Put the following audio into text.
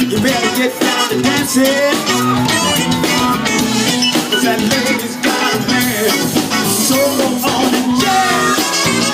You better get down to dancing, 'cause that lady's got a man. So go on and jazz.